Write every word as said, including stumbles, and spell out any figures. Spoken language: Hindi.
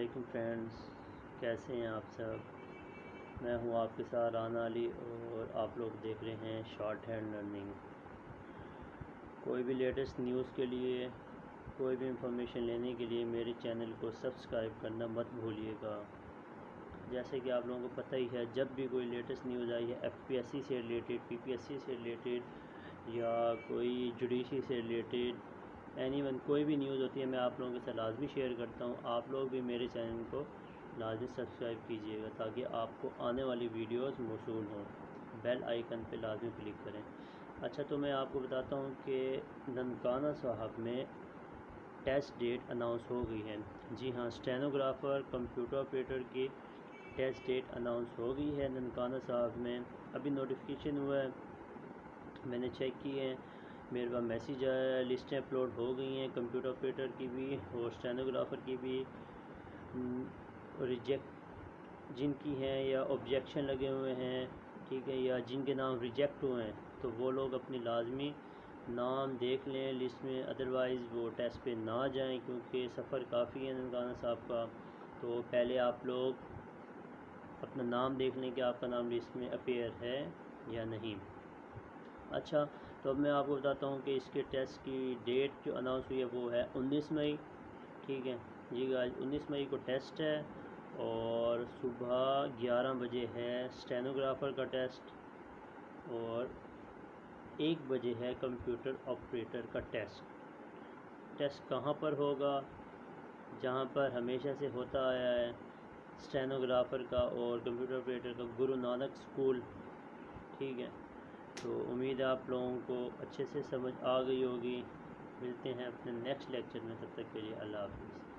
वालेकुम फ्रेंड्स, कैसे हैं आप सब। मैं हूं आपके साथ राना अली और आप लोग देख रहे हैं शॉर्ट हैंड लर्निंग। कोई भी लेटेस्ट न्यूज़ के लिए, कोई भी इंफॉर्मेशन लेने के लिए मेरे चैनल को सब्सक्राइब करना मत भूलिएगा। जैसे कि आप लोगों को पता ही है, जब भी कोई लेटेस्ट न्यूज़ आई है एफ पी एस सी से रिलेटेड, पी पी एस सी से रिलेटेड या कोई जुडिशरी से रिलेटेड, एनी वन कोई भी न्यूज़ होती है मैं आप लोगों के साथ लाजमी शेयर करता हूँ। आप लोग भी मेरे चैनल को लाजमी सब्सक्राइब कीजिएगा ताकि आपको आने वाली वीडियोस मौसूल हों। बेल आइकन पे लाजमी क्लिक करें। अच्छा, तो मैं आपको बताता हूँ कि ननकाना साहब में टेस्ट डेट अनाउंस हो गई है। जी हाँ, स्टेनोग्राफ़र, कंप्यूटर ऑपरेटर की टेस्ट डेट अनाउंस हो गई है ननकाना साहब में। अभी नोटिफिकेशन हुआ है, मैंने चेक की है, मेरे पास मैसेज आया, लिस्टें अपलोड हो गई हैं कंप्यूटर ऑपरेटर की भी और स्टेनोग्राफ़र की भी। रिजेक्ट जिनकी हैं या ऑब्जेक्शन लगे हुए हैं, ठीक है, या जिनके नाम रिजेक्ट हुए हैं, तो वो लोग अपनी लाजमी नाम देख लें लिस्ट में, अदरवाइज़ वो टेस्ट पे ना जाएं क्योंकि सफ़र काफ़ी है ननकाना साहब का। तो पहले आप लोग अपना नाम देख लें कि आपका नाम लिस्ट में अपीयर है या नहीं। अच्छा, तो अब मैं आपको बताता हूँ कि इसके टेस्ट की डेट जो अनाउंस हुई है वो है उन्नीस मई। ठीक है जी गाइस, उन्नीस मई को टेस्ट है और सुबह ग्यारह बजे है स्टेनोग्राफ़र का टेस्ट और एक बजे है कंप्यूटर ऑपरेटर का टेस्ट। टेस्ट कहाँ पर होगा? जहाँ पर हमेशा से होता आया है स्टेनोग्राफ़र का और कंप्यूटर ऑपरेटर का, गुरु नानक स्कूल। ठीक है, तो उम्मीद है आप लोगों को अच्छे से समझ आ गई होगी। मिलते हैं अपने नेक्स्ट लेक्चर में, तब तक के लिए अल्लाह हाफ़िज़।